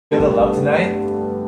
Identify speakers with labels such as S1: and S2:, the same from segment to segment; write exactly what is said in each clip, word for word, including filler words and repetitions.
S1: Feel the love tonight?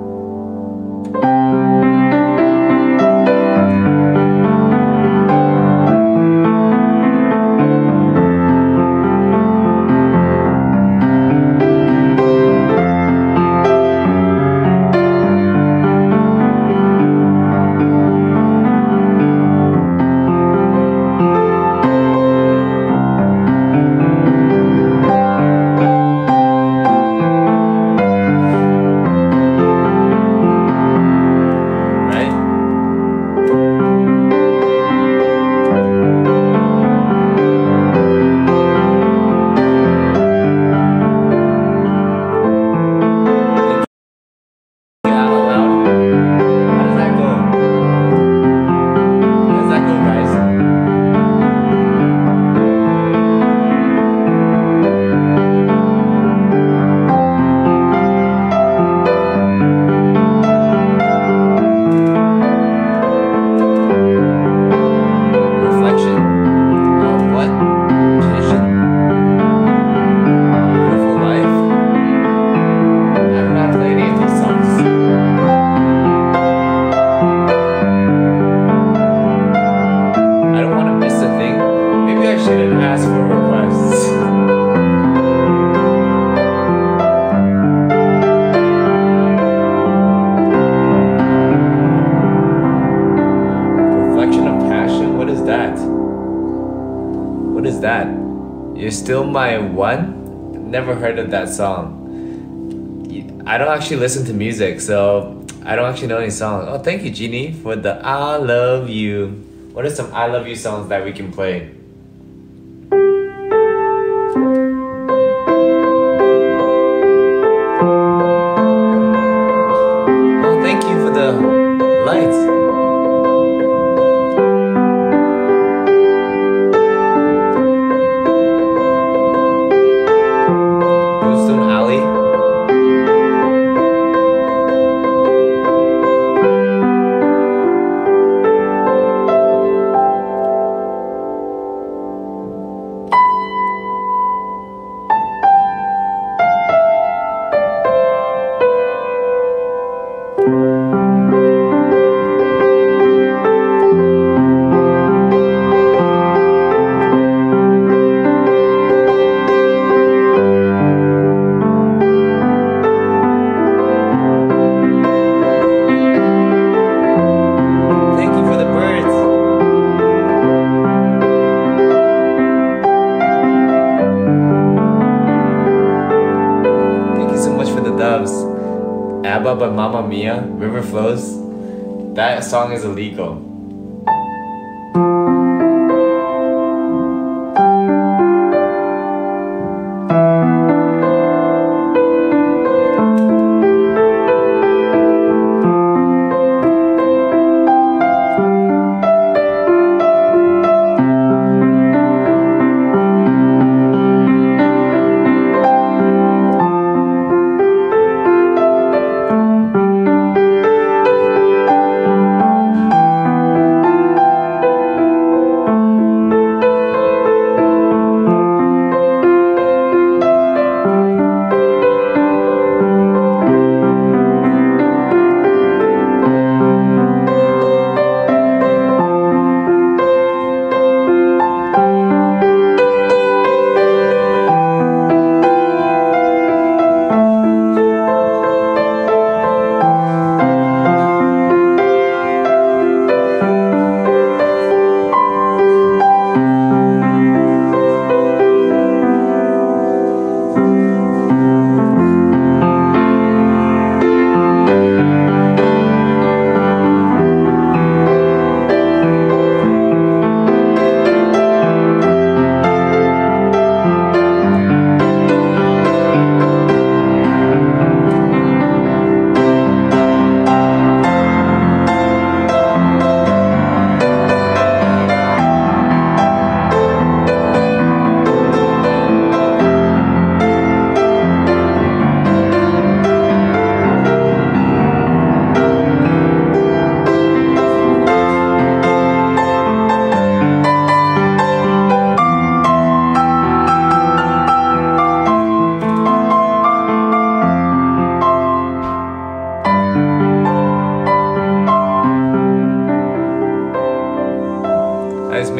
S1: What is that? You're Still My One? Never heard of that song. I don't actually listen to music, so I don't actually know any songs. Oh, thank you, Jeannie, for the I Love You. What are some I Love You songs that we can play? Oh, thank you for the lights. ABBA by Mamma Mia, River Flows. That song is illegal.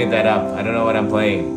S1: give that up. I don't know what I'm playing.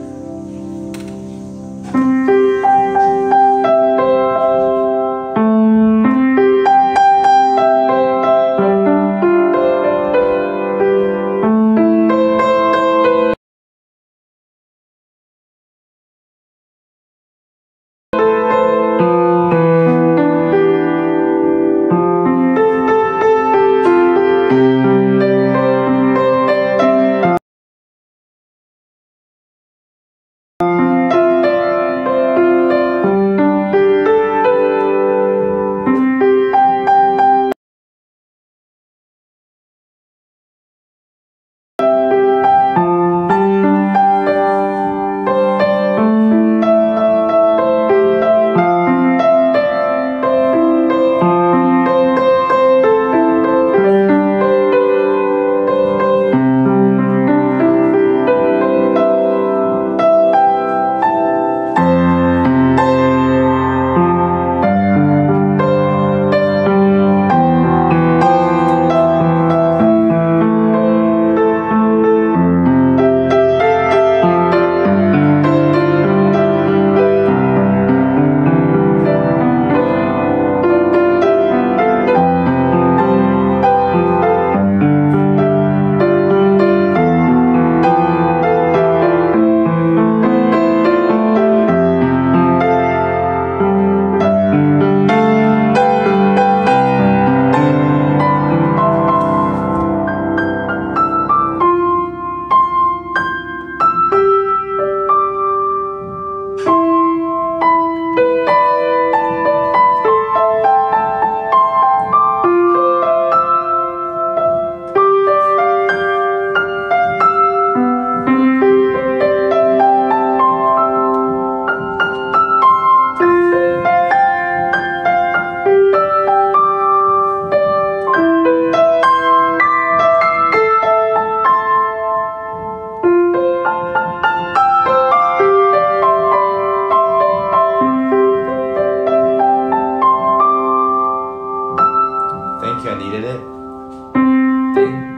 S1: Thank you, I needed it. Thank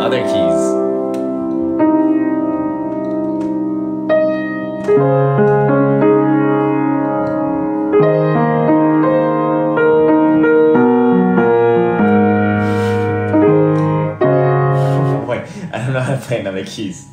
S1: other keys. Wait, I don't know how to play another keys.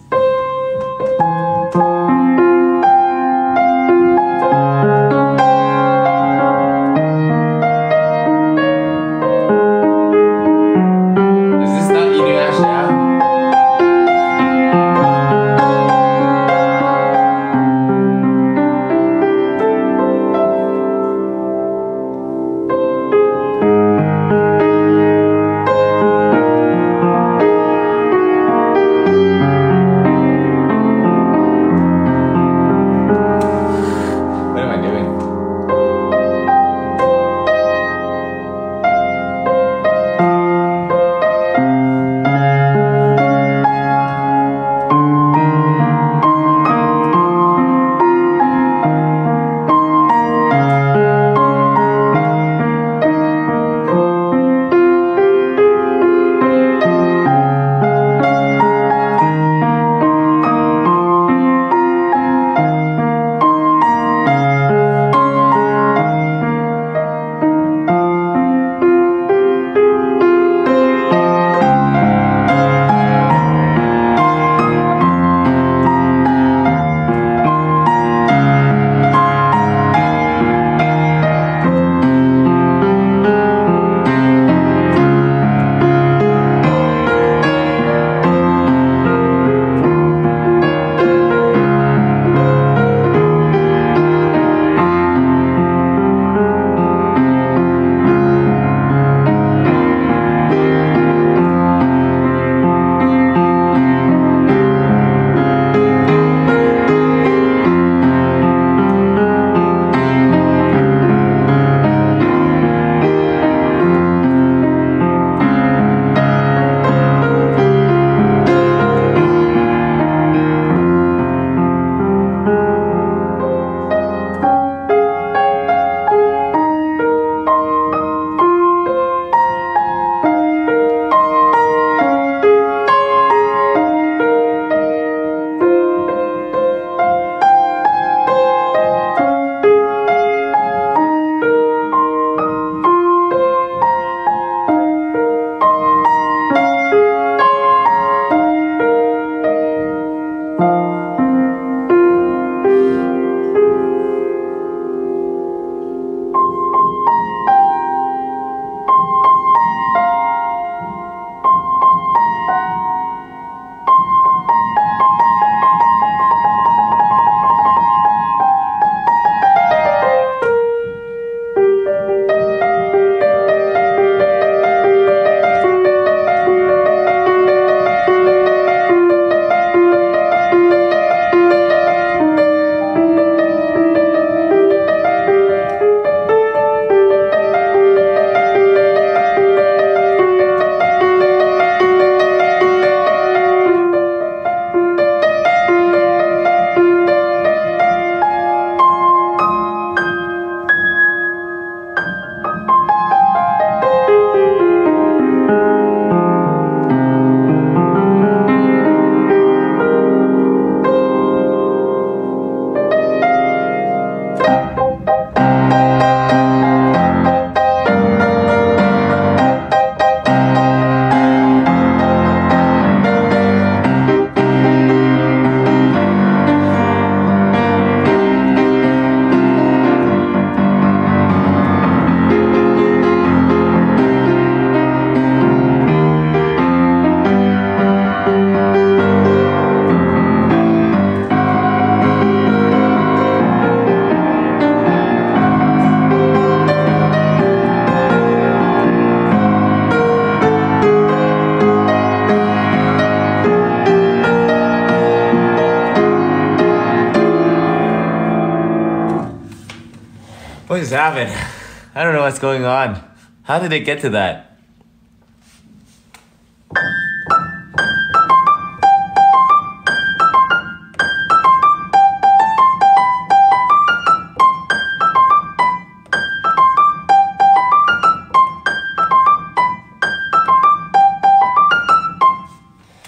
S1: What just happened? I don't know what's going on. How did it get to that?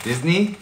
S1: Disney?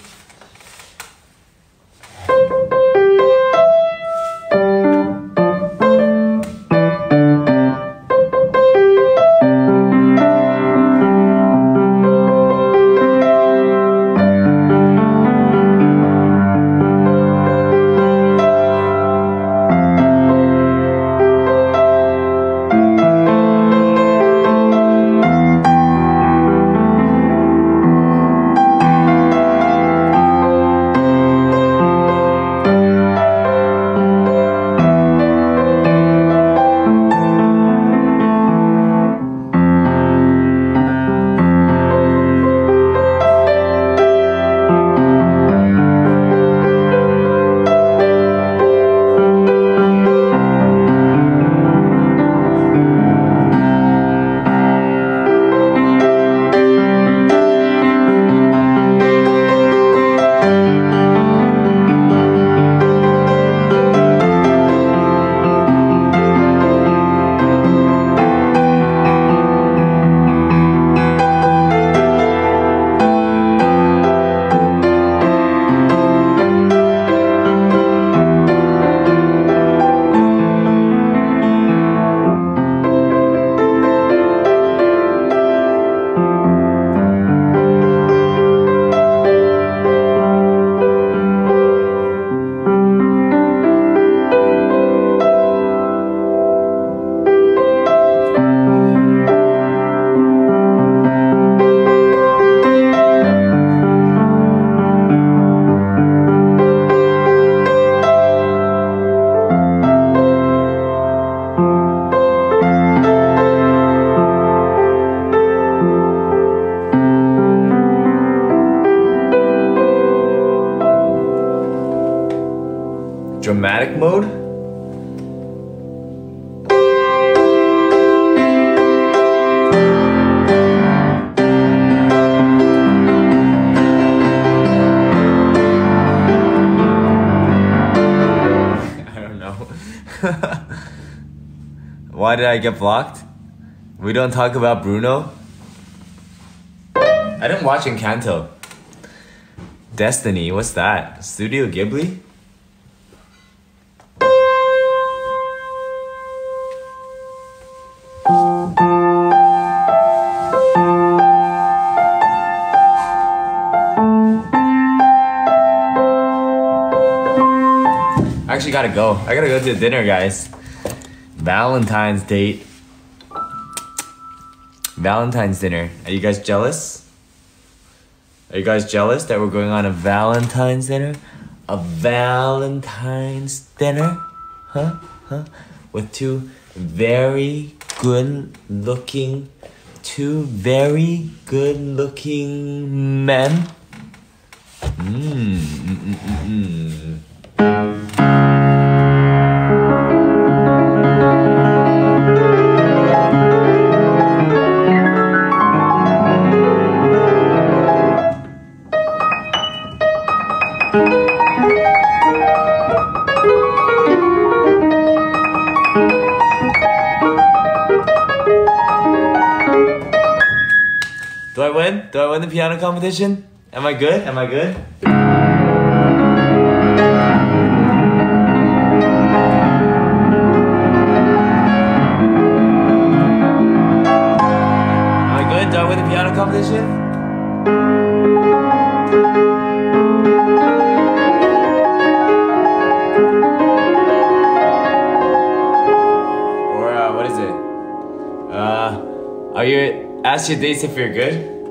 S1: Dramatic mode? I don't know. Why did I get blocked? We don't talk about Bruno? I didn't watch Encanto. Destiny, what's that? Studio Ghibli? I actually gotta go. I gotta go to dinner, guys. Valentine's date. Valentine's dinner. Are you guys jealous? Are you guys jealous that we're going on a Valentine's dinner? A Valentine's dinner? Huh? Huh? With two very good looking, two very good looking men? Mmm. Mm, mm, mm, mm. Do I win? Do I win the piano competition? Am I good? Am I good? Am I good? Do I win the piano competition? Or uh, what is it? Uh, are you ask your dates if you're good?